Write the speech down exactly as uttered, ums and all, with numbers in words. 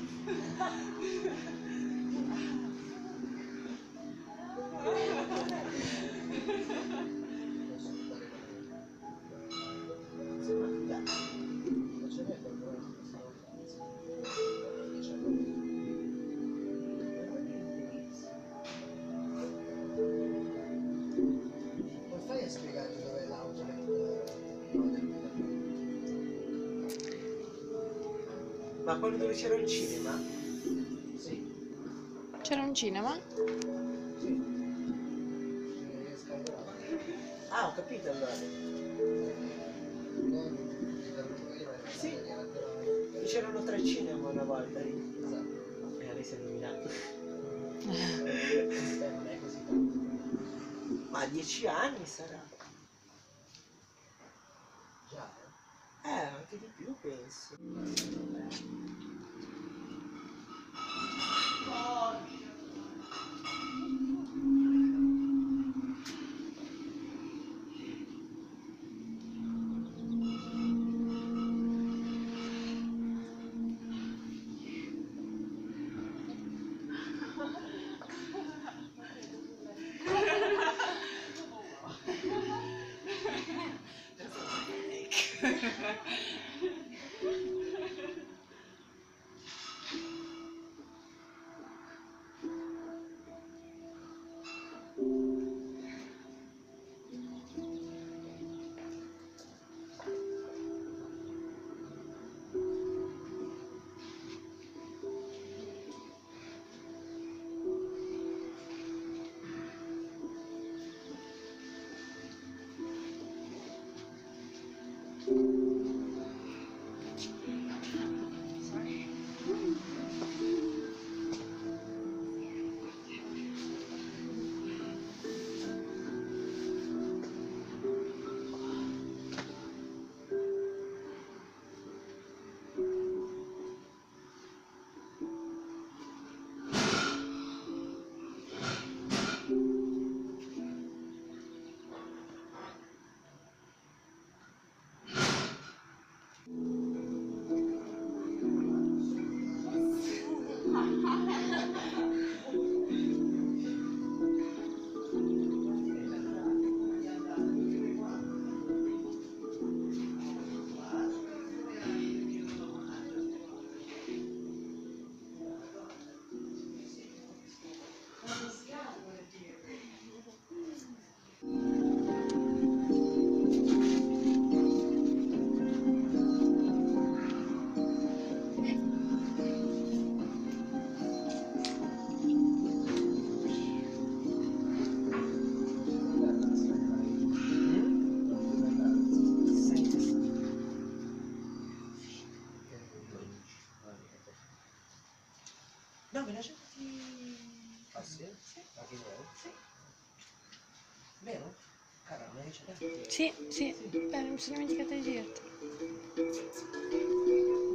Ma quello dove c'era il cinema? Sì. C'era un cinema? Sì. Ah, ho capito allora. Sì. C'erano tre cinema una volta lì. Esatto. E adesso è illuminato. Beh, non è così tanto. Ma dieci anni sarà. Già, Eh, anche di più penso. No, me l'ha già dati. Ah sì? Sì. Anche noi? Sì. Vero? Cara, me l'hai già dati. Sì, sì, beh, mi sono dimenticata di dirti.